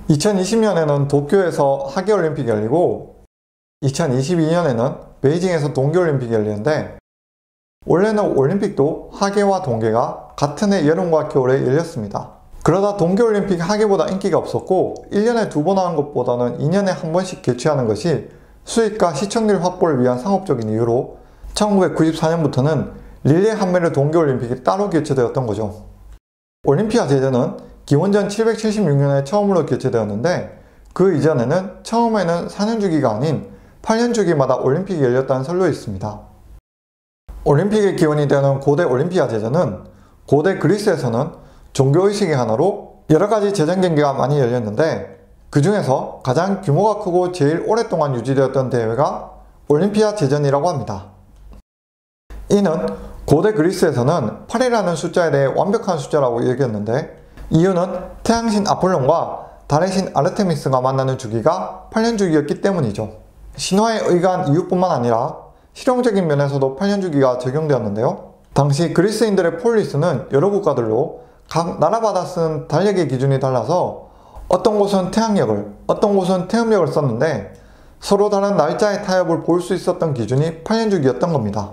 2020년에는 도쿄에서 하계올림픽이 열리고 2022년에는 베이징에서 동계올림픽이 열리는데, 원래는 올림픽도 하계와 동계가 같은 해 여름과 겨울에 열렸습니다. 그러다 동계올림픽이 하계보다 인기가 없었고 1년에 2번 하는 것보다는 2년에 한 번씩 개최하는 것이 수익과 시청률 확보를 위한 상업적인 이유로 1994년부터는 릴레이 한메르 동계올림픽이 따로 개최되었던 거죠. 올림피아 제전은 기원전 776년에 처음으로 개최되었는데, 그 이전에는 처음에는 4년 주기가 아닌 8년 주기마다 올림픽이 열렸다는 설도 있습니다. 올림픽의 기원이 되는 고대 올림피아 제전은 고대 그리스에서는 종교의식의 하나로 여러가지 제전 경기가 많이 열렸는데, 그 중에서 가장 규모가 크고 제일 오랫동안 유지되었던 대회가 올림피아 제전이라고 합니다. 이는 고대 그리스에서는 8이라는 숫자에 대해 완벽한 숫자라고 여겼는데, 이유는 태양신 아폴론과 달의 신 아르테미스가 만나는 주기가 8년 주기였기 때문이죠. 신화에 의거한 이유뿐만 아니라 실용적인 면에서도 8년 주기가 적용되었는데요. 당시 그리스인들의 폴리스는 여러 국가들로 각 나라마다 쓴 달력의 기준이 달라서 어떤 곳은 태양력을, 어떤 곳은 태음력을 썼는데, 서로 다른 날짜의 타협을 볼 수 있었던 기준이 8년 주기였던 겁니다.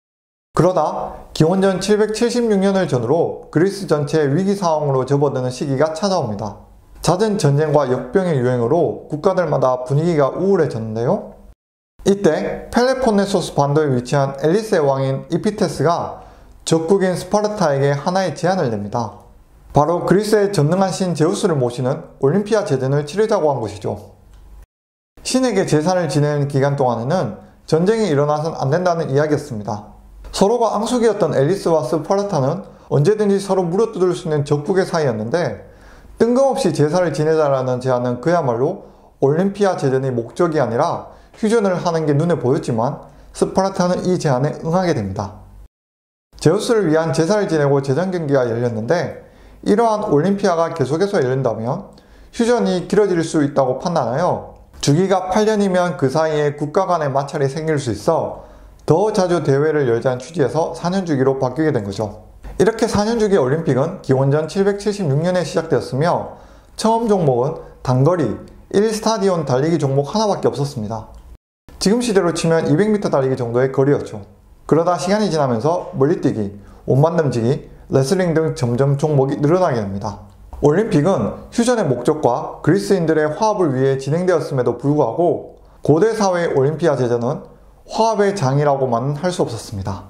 그러다 기원전 776년을 전후로 그리스 전체의 위기 상황으로 접어드는 시기가 찾아옵니다. 잦은 전쟁과 역병의 유행으로 국가들마다 분위기가 우울해졌는데요. 이때 펠레폰네소스 반도에 위치한 엘리스의 왕인 이피테스가 적국인 스파르타에게 하나의 제안을 냅니다. 바로 그리스의 전능한 신 제우스를 모시는 올림피아 제전을 치르자고 한 것이죠. 신에게 제사를 지내는 기간 동안에는 전쟁이 일어나선 안 된다는 이야기였습니다. 서로가 앙숙이었던 엘리스와 스파르타는 언제든지 서로 물어뜯을 수 있는 적국의 사이였는데, 뜬금없이 제사를 지내자라는 제안은 그야말로 올림피아 제전의 목적이 아니라 휴전을 하는 게 눈에 보였지만, 스파르타는 이 제안에 응하게 됩니다. 제우스를 위한 제사를 지내고 제전 경기가 열렸는데, 이러한 올림피아가 계속해서 열린다면 휴전이 길어질 수 있다고 판단하여 주기가 8년이면 그 사이에 국가 간의 마찰이 생길 수 있어 더 자주 대회를 열자는 취지에서 4년 주기로 바뀌게 된 거죠. 이렇게 4년 주기 올림픽은 기원전 776년에 시작되었으며, 처음 종목은 단거리 1스타디온 달리기 종목 하나밖에 없었습니다. 지금 시대로 치면 200m 달리기 정도의 거리였죠. 그러다 시간이 지나면서 멀리뛰기, 옷만듦지기, 레슬링 등 점점 종목이 늘어나게 됩니다. 올림픽은 휴전의 목적과 그리스인들의 화합을 위해 진행되었음에도 불구하고 고대 사회의 올림피아 제전은 화합의 장이라고만은 할 수 없었습니다.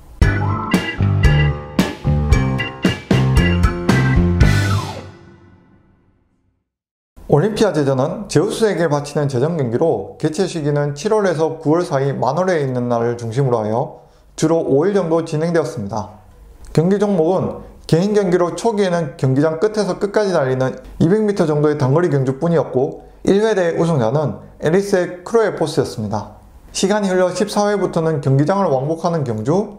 올림피아 제전은 제우스에게 바치는 제전 경기로 개최 시기는 7월에서 9월 사이 만월에 있는 날을 중심으로 하여 주로 5일 정도 진행되었습니다. 경기 종목은 개인 경기로 초기에는 경기장 끝에서 끝까지 달리는 200m 정도의 단거리 경주뿐이었고, 1회 대회 우승자는 에리스의 크로에포스였습니다. 시간이 흘러 14회부터는 경기장을 왕복하는 경주,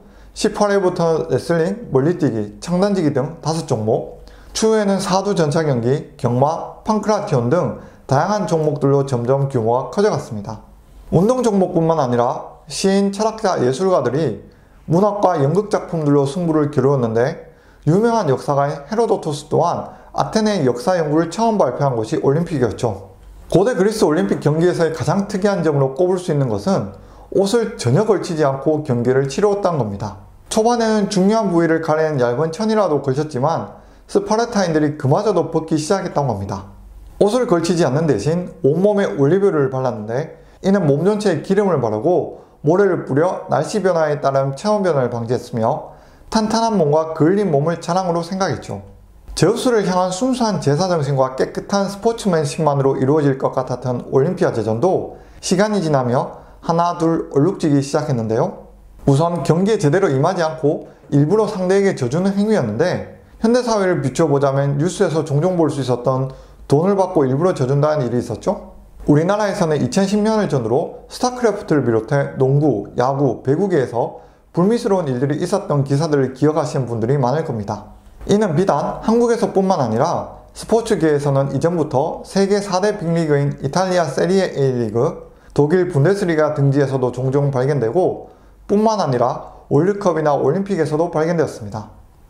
18회부터는 레슬링, 멀리뛰기, 창단지기 등 5종목, 추후에는 사두 전차 경기, 경마, 판크라티온 등 다양한 종목들로 점점 규모가 커져갔습니다. 운동 종목뿐만 아니라 시인, 철학자, 예술가들이 문학과 연극 작품들로 승부를 겨루었는데, 유명한 역사가인 헤로도토스 또한 아테네의 역사 연구를 처음 발표한 것이 올림픽이었죠. 고대 그리스 올림픽 경기에서의 가장 특이한 점으로 꼽을 수 있는 것은 옷을 전혀 걸치지 않고 경기를 치루었다는 겁니다. 초반에는 중요한 부위를 가리는 얇은 천이라도 걸쳤지만 스파르타인들이 그마저도 벗기 시작했던 겁니다. 옷을 걸치지 않는 대신 온몸에 올리브유를 발랐는데, 이는 몸 전체에 기름을 바르고 모래를 뿌려 날씨 변화에 따른 체온 변화를 방지했으며, 탄탄한 몸과 그을린 몸을 자랑으로 생각했죠. 제우스를 향한 순수한 제사 정신과 깨끗한 스포츠맨십만으로 이루어질 것 같았던 올림피아 제전도 시간이 지나며 하나 둘 얼룩지기 시작했는데요. 우선 경기에 제대로 임하지 않고 일부러 상대에게 져주는 행위였는데, 현대사회를 비춰보자면 뉴스에서 종종 볼 수 있었던 돈을 받고 일부러 져준다는 일이 있었죠. 우리나라에서는 2010년을 전후로 스타크래프트를 비롯해 농구, 야구, 배구계에서 불미스러운 일들이 있었던 기사들을 기억하시는 분들이 많을 겁니다. 이는 비단 한국에서 뿐만 아니라 스포츠계에서는 이전부터 세계 4대 빅리그인 이탈리아 세리에 A리그, 독일 분데스리가 등지에서도 종종 발견되고, 뿐만 아니라 월드컵이나 올림픽에서도 발견되었습니다.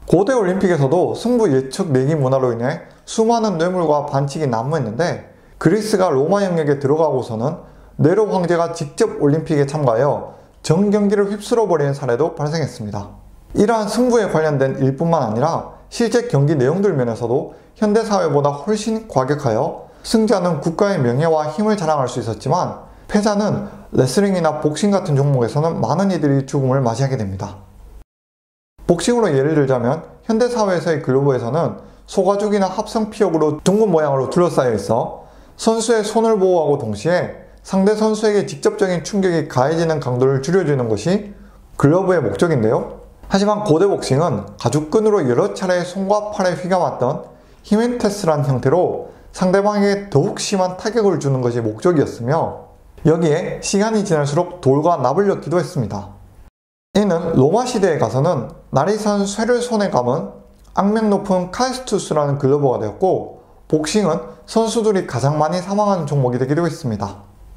고대 올림픽에서도 승부 예측 내기 문화로 인해 수많은 뇌물과 반칙이 난무했는데, 그리스가 로마 영역에 들어가고서는 네로 황제가 직접 올림픽에 참가하여 전 경기를 휩쓸어버리는 사례도 발생했습니다. 이러한 승부에 관련된 일뿐만 아니라 실제 경기 내용들 면에서도 현대사회보다 훨씬 과격하여 승자는 국가의 명예와 힘을 자랑할 수 있었지만, 패자는 레슬링이나 복싱 같은 종목에서는 많은 이들이 죽음을 맞이하게 됩니다. 복싱으로 예를 들자면 현대사회에서의 글러브에서는 소가죽이나 합성 피혁으로 둥근 모양으로 둘러싸여 있어 선수의 손을 보호하고 동시에 상대 선수에게 직접적인 충격이 가해지는 강도를 줄여주는 것이 글러브의 목적인데요. 하지만 고대 복싱은 가죽끈으로 여러 차례 손과 팔에 휘감았던 히멘테스란 형태로 상대방에게 더욱 심한 타격을 주는 것이 목적이었으며, 여기에 시간이 지날수록 돌과 납을 엮기도 했습니다. 이는 로마 시대에 가서는 날이 선 쇠를 손에 감은 악명 높은 카에스투스라는 글러브가 되었고, 복싱은 선수들이 가장 많이 사망하는 종목이 되기도 했습니다.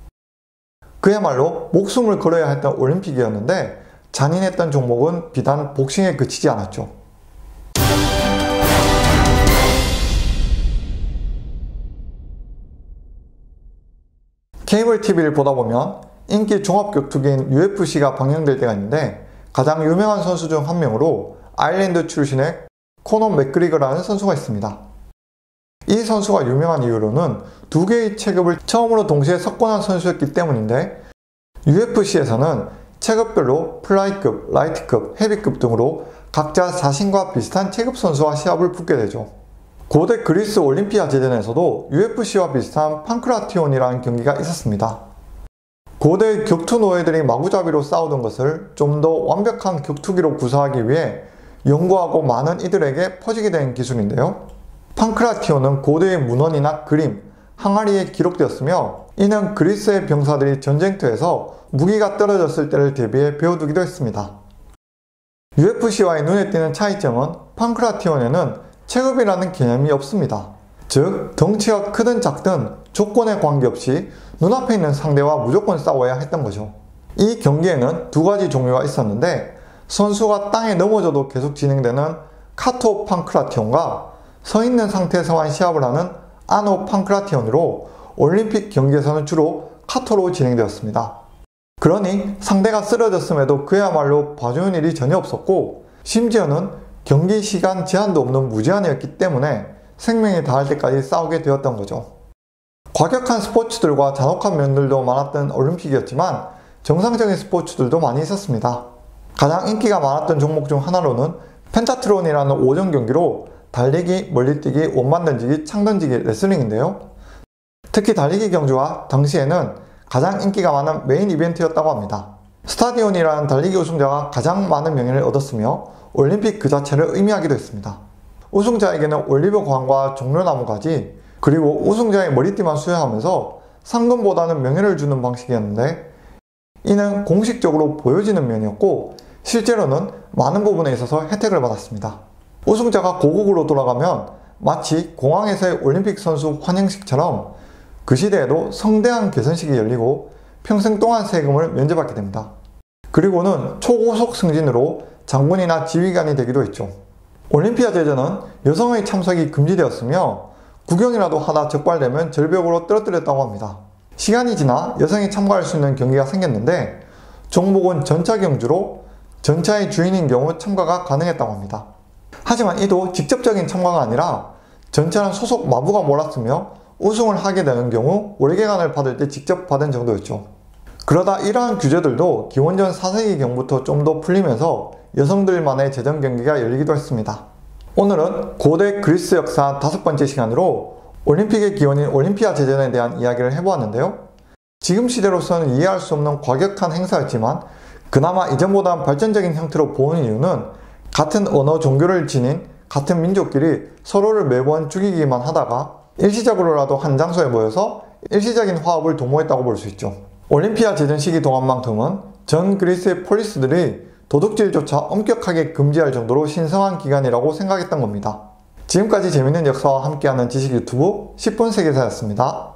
그야말로 목숨을 걸어야 했던 올림픽이었는데 잔인했던 종목은 비단 복싱에 그치지 않았죠. 케이블 TV를 보다 보면 인기 종합격투기인 UFC가 방영될 때가 있는데, 가장 유명한 선수 중 한 명으로 아일랜드 출신의 코너 맥그리거라는 선수가 있습니다. 이 선수가 유명한 이유로는 두 개의 체급을 처음으로 동시에 석권한 선수였기 때문인데, UFC에서는 체급별로 플라이급, 라이트급, 헤비급 등으로 각자 자신과 비슷한 체급 선수와 시합을 붙게 되죠. 고대 그리스 올림피아 제전에서도 UFC와 비슷한 판크라티온이라는 경기가 있었습니다. 고대 격투 노예들이 마구잡이로 싸우던 것을 좀 더 완벽한 격투기로 구사하기 위해 연구하고 많은 이들에게 퍼지게 된 기술인데요. 판크라티온은 고대의 문헌이나 그림, 항아리에 기록되었으며, 이는 그리스의 병사들이 전쟁터에서 무기가 떨어졌을 때를 대비해 배워두기도 했습니다. UFC와의 눈에 띄는 차이점은 판크라티온에는 체급이라는 개념이 없습니다. 즉, 덩치가 크든 작든 조건에 관계없이 눈앞에 있는 상대와 무조건 싸워야 했던 거죠. 이 경기에는 두 가지 종류가 있었는데, 선수가 땅에 넘어져도 계속 진행되는 카토 판크라티온과 서 있는 상태에서만 시합을 하는 아노 판크라티온으로 올림픽 경기에서는 주로 카토로 진행되었습니다. 그러니 상대가 쓰러졌음에도 그야말로 봐주는 일이 전혀 없었고, 심지어는 경기 시간 제한도 없는 무제한이었기 때문에 생명이 닿을 때까지 싸우게 되었던 거죠. 과격한 스포츠들과 잔혹한 면들도 많았던 올림픽이었지만 정상적인 스포츠들도 많이 있었습니다. 가장 인기가 많았던 종목 중 하나로는 펜타트론이라는 5전 경기로 달리기, 멀리뛰기, 원반 던지기, 창 던지기, 레슬링인데요. 특히 달리기 경주가 당시에는 가장 인기가 많은 메인 이벤트였다고 합니다. 스타디온이라는 달리기 우승자가 가장 많은 명예를 얻었으며 올림픽 그 자체를 의미하기도 했습니다. 우승자에게는 올리브 광과 종려나무가지, 그리고 우승자의 머리띠만 수여하면서 상금보다는 명예를 주는 방식이었는데, 이는 공식적으로 보여지는 면이었고 실제로는 많은 부분에 있어서 혜택을 받았습니다. 우승자가 고국으로 돌아가면 마치 공항에서의 올림픽 선수 환영식처럼 그 시대에도 성대한 개선식이 열리고 평생 동안 세금을 면제받게 됩니다. 그리고는 초고속 승진으로 장군이나 지휘관이 되기도 했죠. 올림피아 제전은 여성의 참석이 금지되었으며 구경이라도 하다 적발되면 절벽으로 떨어뜨렸다고 합니다. 시간이 지나 여성이 참가할 수 있는 경기가 생겼는데, 종목은 전차 경주로 전차의 주인인 경우 참가가 가능했다고 합니다. 하지만 이도 직접적인 참가가 아니라 전차는 소속 마부가 몰았으며 우승을 하게 되는 경우 월계관을 받을 때 직접 받은 정도였죠. 그러다 이러한 규제들도 기원전 4세기경부터 좀 더 풀리면서 여성들만의 제전 경기가 열리기도 했습니다. 오늘은 고대 그리스 역사 5번째 시간으로 올림픽의 기원인 올림피아 제전에 대한 이야기를 해보았는데요. 지금 시대로서는 이해할 수 없는 과격한 행사였지만 그나마 이전보다 발전적인 형태로 보는 이유는 같은 언어 종교를 지닌 같은 민족끼리 서로를 매번 죽이기만 하다가 일시적으로라도 한 장소에 모여서 일시적인 화합을 도모했다고 볼 수 있죠. 올림피아 제전 시기 동안만큼은 전 그리스의 폴리스들이 도둑질조차 엄격하게 금지할 정도로 신성한 기간이라고 생각했던 겁니다. 지금까지 재밌는 역사와 함께하는 지식 유튜브 10분 세계사였습니다.